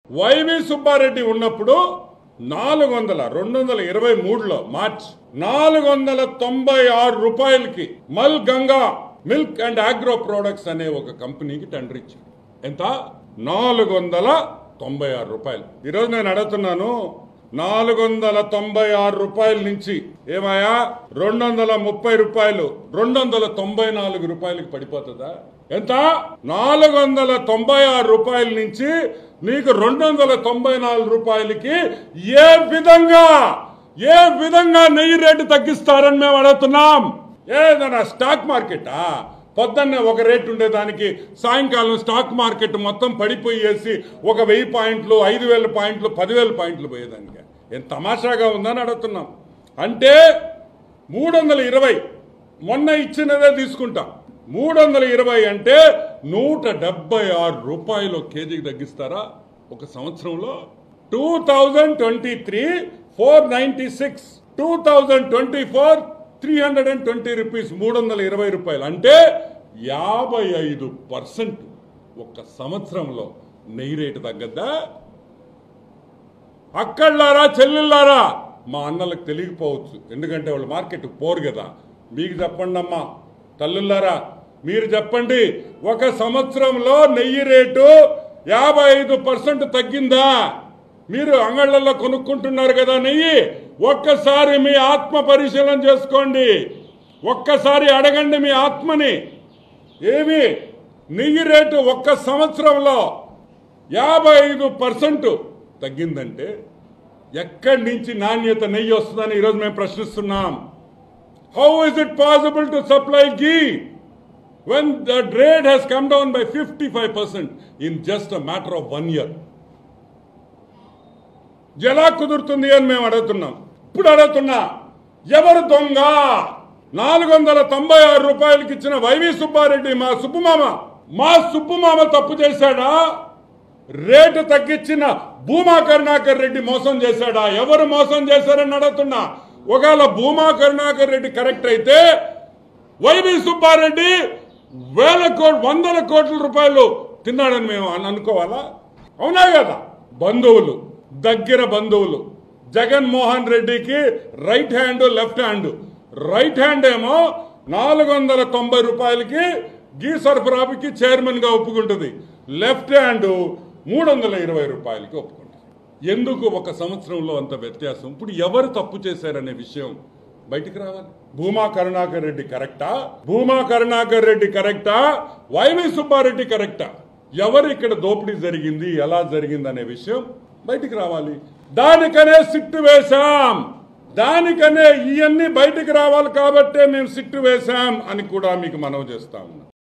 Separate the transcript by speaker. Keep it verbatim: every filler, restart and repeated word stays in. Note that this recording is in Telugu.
Speaker 1: వైవి సుబ్బారెడ్డి ఉన్నప్పుడు నాలుగు వందల రెండు వందల ఇరవై మూడులో మార్చ్ నాలుగు వందల తొంభై ఆరు రూపాయలకి Mal Ganga milk and agro products అనే ఒక కంపెనీకి టెండర్ ఇచ్చాడు. ఎంత? నాలుగు వందల తొంభై ఆరు రూపాయలు. ఈరోజు నేను అడుగుతున్నాను, నాలుగు వందల తొంభై ఆరు రూపాయల నుంచి ఏమయ్యా రెండు వందల ముప్పై రూపాయలు రెండు వందల తొంభై నాలుగు రూపాయలకి పడిపోతుందా? ఎంత? నాలుగు వందల తొంభై ఆరు రూపాయల నుంచి నీకు రెండు వందల తొంభై నాలుగు రూపాయలకి ఏ విధంగా ఏ విధంగా నెయ్యి రేటు తగ్గిస్తారని మేము అడుగుతున్నాం. ఏదైనా స్టాక్ మార్కెటా? పొద్దున్నే ఒక రేటు ఉండేదానికి సాయంకాలం స్టాక్ మార్కెట్ మొత్తం పడిపోయేసి ఒక వెయ్యి పాయింట్లు ఐదు వేల పాయింట్లు పదివేల పాయింట్లు పోయేదానికి ఏం తమాషాగా ఉందని అడుగుతున్నాం. అంటే మూడు వందల ఇరవై మొన్న ఇచ్చినదే తీసుకుంటాం. మూడు వందల ఇరవై అంటే నూట డెబ్బై ఆరు రూపాయలు కేజీకి తగ్గిస్తారా ఒక సంవత్సరంలో? Two thousand twenty three four ninety six two thousand twenty four three hundred and twenty rupees మూడు వందల ఇరవై రూపాయలు అంటే యాభై ఐదు పర్సెంట్ ఒక్క సంవత్సరంలో నెయ్యి రేటు తగ్గద్దా? అక్కడ్లారా చెల్లెళ్ళారా మా అన్నలకు తెలియకపోవచ్చు, ఎందుకంటే వాళ్ళు మార్కెట్ పోరు కదా. మీకు చెప్పండి అమ్మా తల్లులారా, మీరు చెప్పండి, ఒక సంవత్సరంలో నెయ్యి రేటు యాభై ఐదు పర్సెంట్ తగ్గిందా? మీరు అంగళ్ళల్లో కొనుక్కుంటున్నారు కదా నెయ్యి, ఒక్కసారి మీ ఆత్మ పరిశీలన చేసుకోండి. ఒక్కసారి అడగండి మీ ఆత్మని, ఏమి నెయ్యి రేటు ఒక్క సంవత్సరంలో యాభై ఐదు పర్సెంట్ తగ్గిందంటే ఎక్కడి నుంచి నాణ్యత నెయ్యి వస్తుందని ఈరోజు మేము ప్రశ్నిస్తున్నాం. How is it possible to supply ghee when the rate has come down by fifty-five percent in just a matter of one year? ఎలా కుదురుతుంది అని మేము అడుగుతున్నాం. ఇప్పుడు అడుగుతున్నా, ఎవరు దొంగ? నాలుగు వందల తొంభై ఆరు రూపాయలకి ఇచ్చిన వైవి సుబ్బారెడ్డి మా సుబ్బుమామ మా సుబ్బుమామ తప్పు చేశాడా? రేటు తగ్గించిన భూమా కరుణాకర్ రెడ్డి మోసం చేశాడా? ఎవరు మోసం చేశారని అడుగుతున్నా. ఒకవేళ భూమా కరుణాకర్ రెడ్డి కరెక్ట్ అయితే వైవి సుబ్బారెడ్డి వేల కోట్ వందల కోట్ల రూపాయలు తిన్నాడని మేము అనుకోవాలా? అవునా కదా? బంధువులు, దగ్గర బంధువులు, జగన్మోహన్ రెడ్డికి right hand left hand. Right hand ఏమో నాలుగు వందల తొంభై రూపాయలకి గీ సరఫరాకి చైర్మన్ గా ఒప్పుకుంటుంది, లెఫ్ట్ హ్యాండ్ మూడు వందల ఇరవై రూపాయలకి ఒప్పుకుంటుంది. ఎందుకు ఒక సంవత్సరంలో అంత వ్యత్యాసం? ఇప్పుడు ఎవరు తప్పు చేశారనే విషయం బయటికి రావాలి. భూమా కరుణాకర్ రెడ్డి కరెక్టా? భూమా కరుణాకర్ రెడ్డి కరెక్టా? వైవి సుబ్బారెడ్డి కరెక్టా? ఎవరు ఇక్కడ దోపిడీ జరిగింది, ఎలా జరిగింది అనే విషయం బయటికి రావాలి. దానికనే సిట్టు వేశాం, దానికనే ఇవన్నీ బయటికి రావాలి కాబట్టే మేము సిట్టు వేశాం అని కూడా మీకు మనవి చేస్తాము.